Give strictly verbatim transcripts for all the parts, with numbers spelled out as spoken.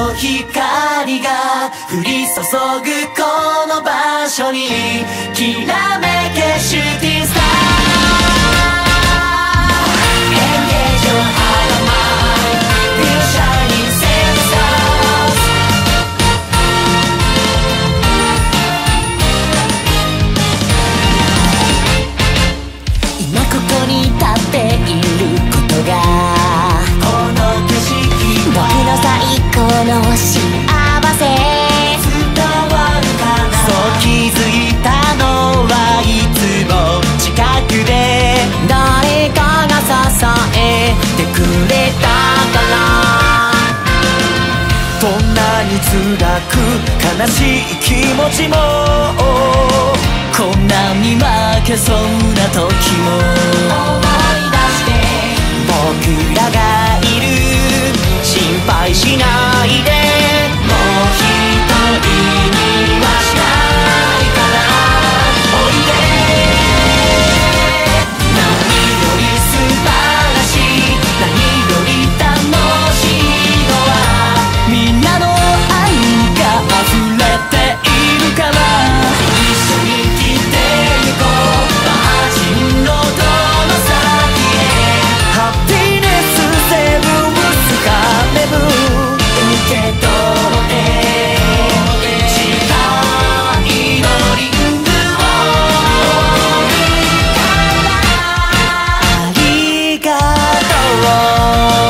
の光が降り注ぐこの場所にきらめけシューティングスター Engage your heart and mind We're shining seven stars 今ここに立っていることがこの景色僕の最高の幸せ伝わるかなそう気づいたのはいつも近くで誰かが支えてくれたからどんなに辛く悲しい気持ちもこんなに負けそうな時も思い出して僕らがいる心配しないでもう一人にはしないからおいで何より素晴らしい何より楽しいのはみんなの愛が溢れているから一緒に来てゆこう魔人のどの先へハッピーネスセブンスカーレブ受け取って誓いのリングをありがとう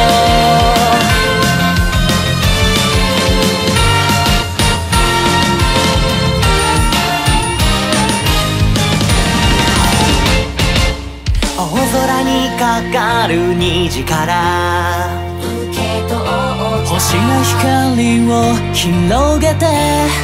大空にかかる虹から星が光を広げて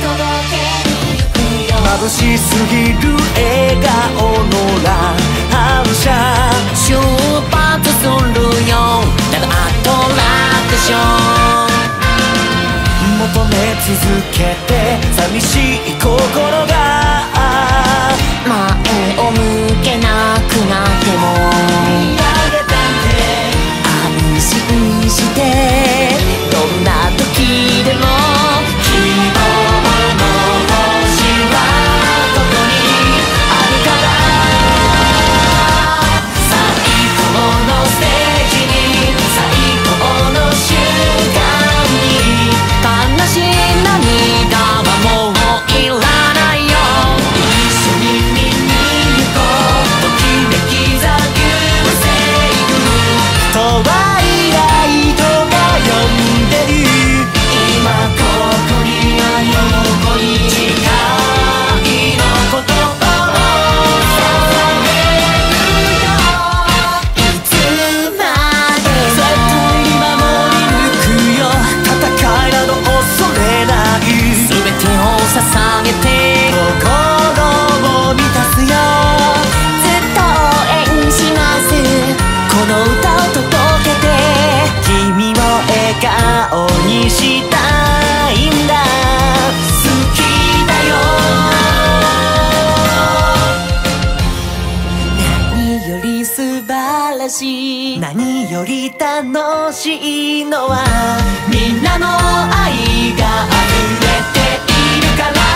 眩しすぎる笑顔のラン反射出発するよだがアトラクション求め続けて寂しい心が前を向けなくなっても見上げて安心してどんな時でも希望の星はここにあるから最高のステージに最高の瞬間に悲しい涙はもういらないよ一緒に見に行こうときめきざぐせいくとワイライトが呼んでる今ここにあるここに誓いの言葉を捧げるよいつまでも絶対に守り抜くよ戦いなど恐れない全てを捧げて心を満たすよずっと応援しますこの歌を届けて君を笑顔にしたいんだ好きだよ何より素晴らしい何より楽しいのはみんなの愛が溢れているから